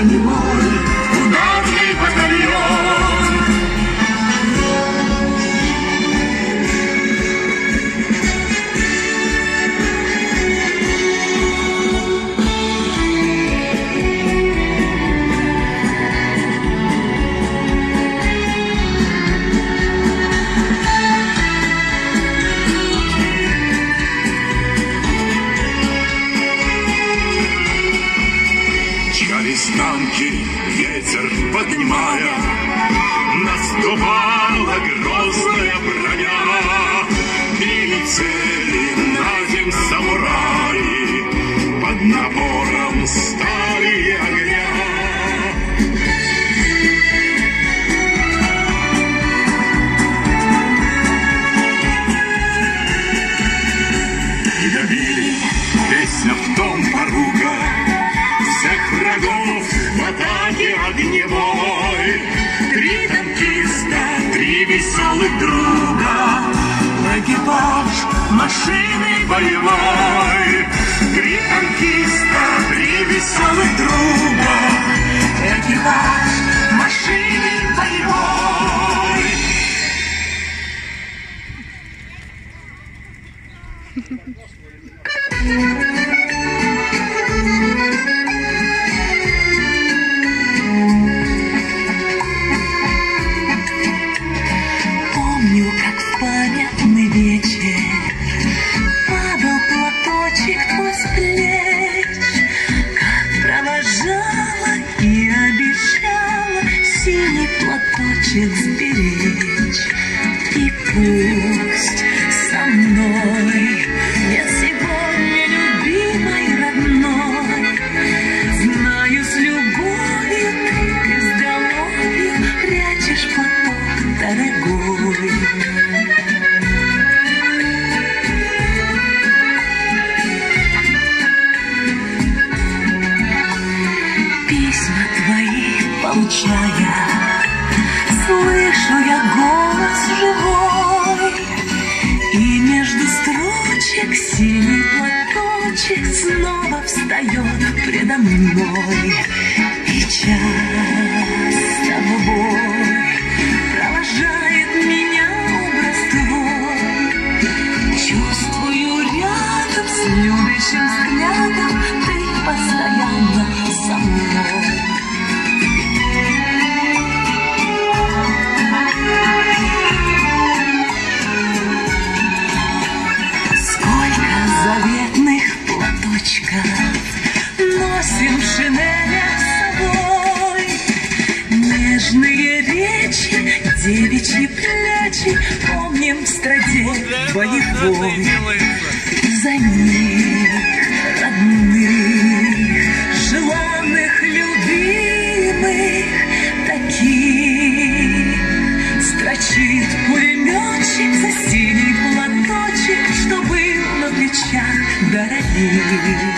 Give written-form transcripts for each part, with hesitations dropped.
броневой ударный батальон. Танки, ветер поднимая, наступала грозная броня, и летели на земь самураи под напором стали и огня. И добили, песня в том порука всех врагов в атаке огневой. 3 танкиста, 3 веселых друга, экипаж машины боевой. 3 танкиста, 3 веселых друга, экипаж машины боевой. Сберечь, и пусть со мной нет сегодня любимой родной. Знаю, с любовью ты изголовьем прячешь платок дорогой. Письма твои получая, слышу я голос живой, и между строчек синий платочек снова встает предо мной. И час с тобой провожает меня образ твой. Чувствую рядом с любящим взглядом ты постоянно со мной. Заветных платочков носим в шинелях с собой. Нежные речи, девичьи плечи помним в страде боевой. За них, родных, желанных, любимых, таких строчит пулеметчик за синий платочек, чтобы на плечах дорогих.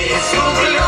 из углем.